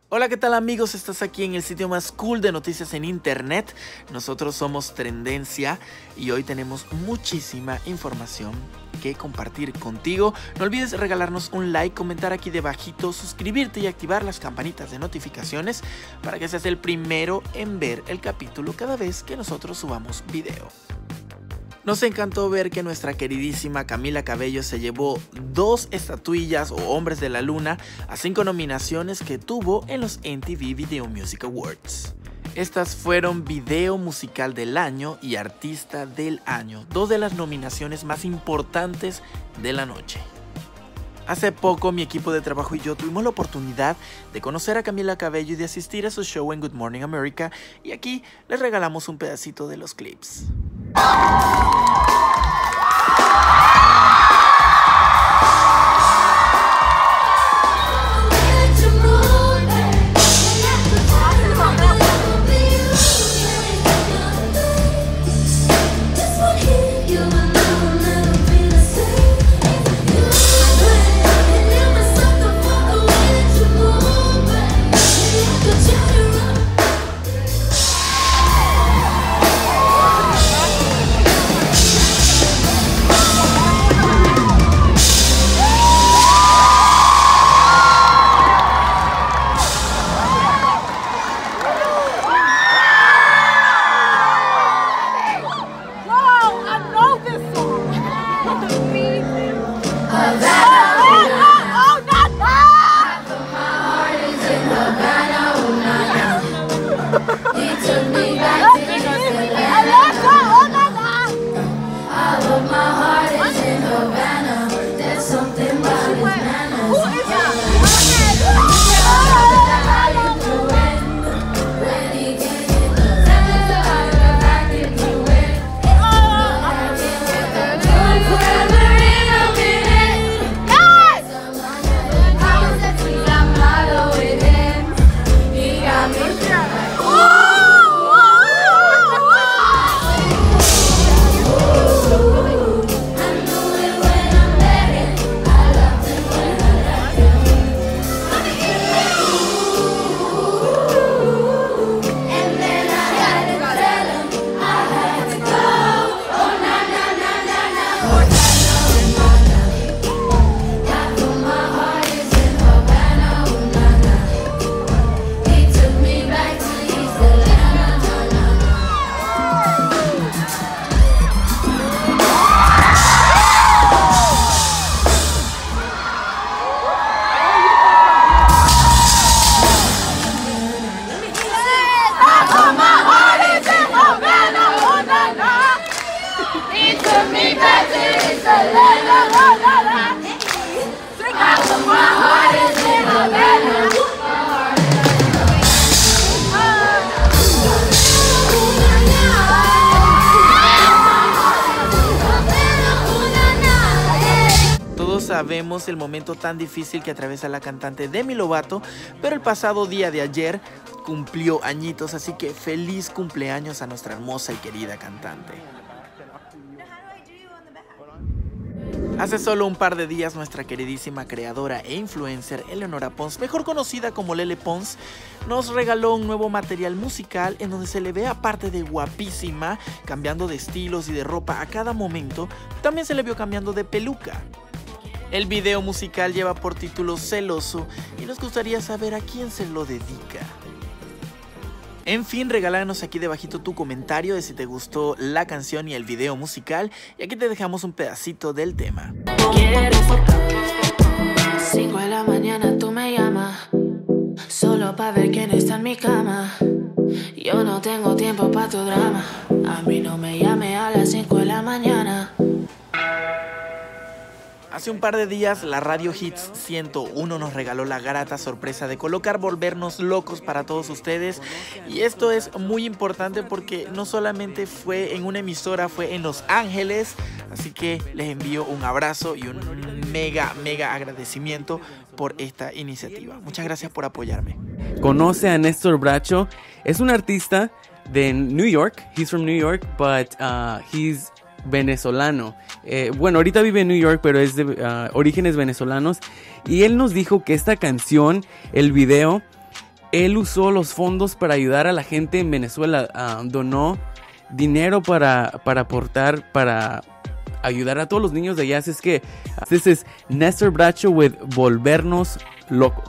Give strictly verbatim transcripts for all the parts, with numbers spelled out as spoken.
Hola, ¿qué tal amigos? Estás aquí en el sitio más cool de noticias en internet. Nosotros somos Trendencia y hoy tenemos muchísima información que compartir contigo. No olvides regalarnos un like, comentar aquí debajito, suscribirte y activar las campanitas de notificaciones para que seas el primero en ver el capítulo cada vez que nosotros subamos video. Nos encantó ver que nuestra queridísima Camila Cabello se llevó dos estatuillas o Hombres de la Luna a cinco nominaciones que tuvo en los M T V Video Music Awards. Estas fueron Video Musical del Año y Artista del Año, dos de las nominaciones más importantes de la noche. Hace poco mi equipo de trabajo y yo tuvimos la oportunidad de conocer a Camila Cabello y de asistir a su show en Good Morning America, y aquí les regalamos un pedacito de los clips. Todos sabemos el momento tan difícil que atraviesa la cantante Demi Lovato, pero el pasado día de ayer cumplió añitos, así que feliz cumpleaños a nuestra hermosa y querida cantante. Hace solo un par de días nuestra queridísima creadora e influencer Eleonora Pons, mejor conocida como Lele Pons, nos regaló un nuevo material musical en donde se le ve, aparte de guapísima, cambiando de estilos y de ropa a cada momento, también se le vio cambiando de peluca. El video musical lleva por título Celoso y nos gustaría saber a quién se lo dedica. En fin, regálanos aquí debajito tu comentario de si te gustó la canción y el video musical, y aquí te dejamos un pedacito del tema. cinco de la mañana tú me llamas, solo para ver quién está en mi cama. Yo no tengo tiempo para tu drama, a mí no me llame a las cinco de la mañana. Hace un par de días la Radio Hits ciento uno nos regaló la grata sorpresa de colocar Volvernos Locos para todos ustedes, y esto es muy importante porque no solamente fue en una emisora, fue en Los Ángeles, así que les envío un abrazo y un mega mega agradecimiento por esta iniciativa. Muchas gracias por apoyarme. Conoce a Néstor Bracho, es un artista de New York, he's from New York, but uh, he's venezolano. Eh, bueno, ahorita vive en New York, pero es de uh, orígenes venezolanos. Y él nos dijo que esta canción, el video, él usó los fondos para ayudar a la gente en Venezuela. Uh, donó dinero para, para aportar, para ayudar a todos los niños de allá. Así es que, this is Néstor Bracho with Volvernos Locos.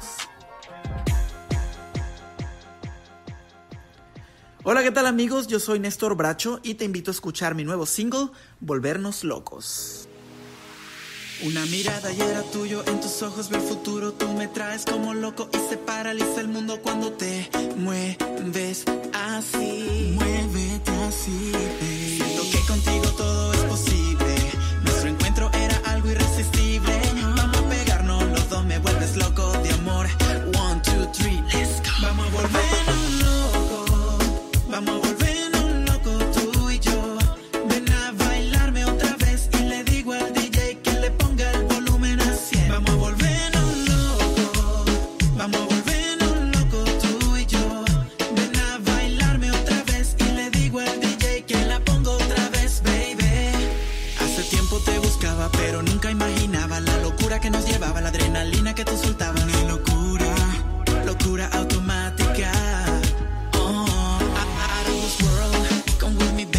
Hola, ¿qué tal amigos? Yo soy Néstor Bracho y te invito a escuchar mi nuevo single, Volvernos Locos. Una mirada y era tuyo, en tus ojos veo el futuro. Tú me traes como loco y se paraliza el mundo cuando te mueves así. Muévete así, baby. Siento que contigo todo es posible. Nuestro encuentro era algo irresistible. Vamos a pegarnos los dos, me vuelves loco de amor. One, two, three, let's go. Vamos a volvernos locos. Vamos a volvernos locos tú y yo. Ven a bailarme otra vez y le digo al D J que le ponga el volumen a cien. Vamos a volvernos locos. Vamos a volvernos locos tú y yo. Ven a bailarme otra vez y le digo al D J que la pongo otra vez, baby. Hace tiempo te buscaba pero nunca imaginaba la locura que nos llevaba, la adrenalina que tú soltabas. Una locura, locura automática.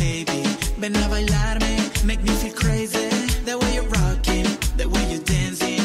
Ven a bailarme, make me feel crazy. The way you're rocking, the way you're dancing.